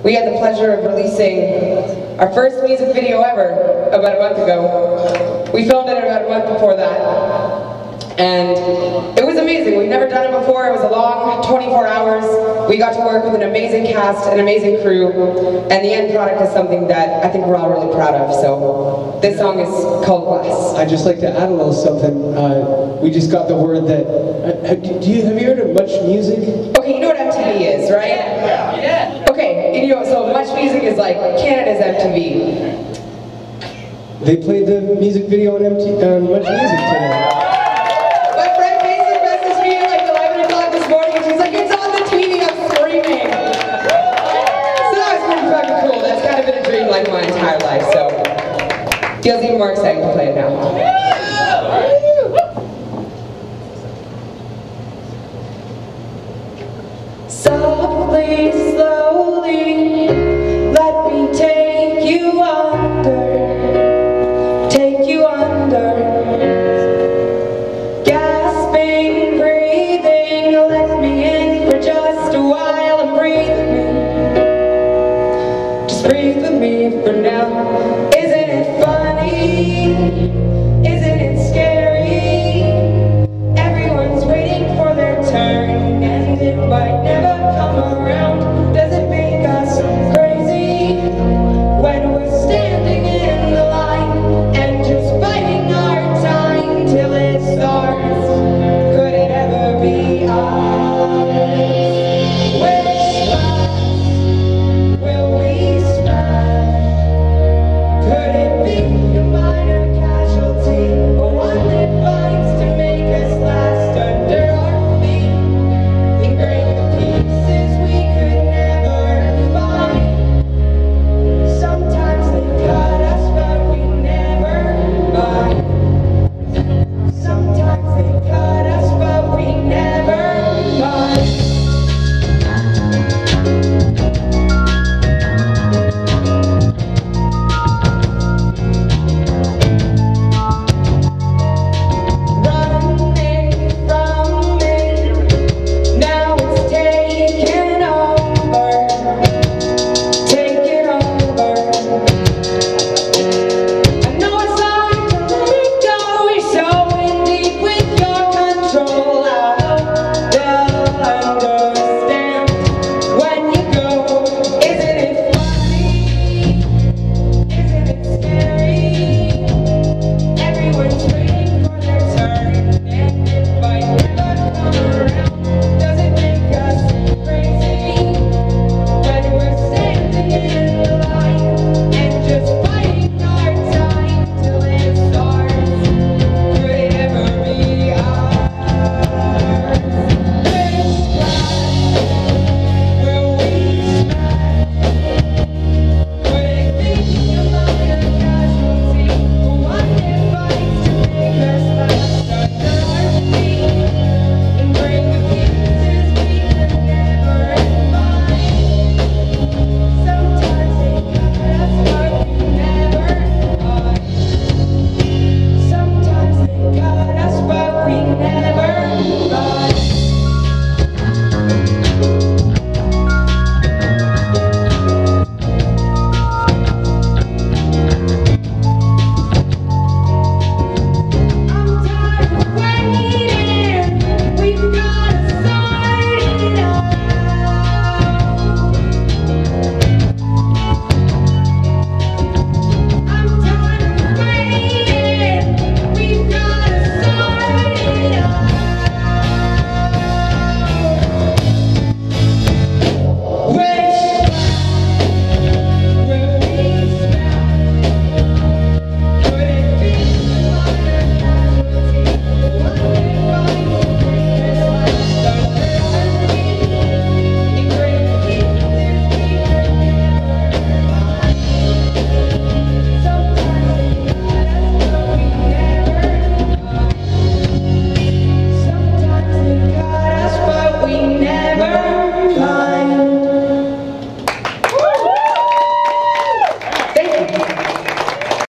We had the pleasure of releasing our first music video ever about a month ago. We filmed it about a month before that. And it was amazing. We've never done it before. It was a long 24 hours. We got to work with an amazing cast, an amazing crew, and the end product is something that I think we're all really proud of. So this song is called Glass. I'd just like to add a little something. We just got the word that, have you heard of Much Music? Okay, you know what MTV is, right? Yeah. Okay, you know, so Much Music is like Canada's MTV. They played the music video on Much Music today. Like my entire life, so feels even more exciting to play it now. Softly, slowly, let me take you under, gasping, breathing, let me in for just a while and breathe with me. Breathe with me for now.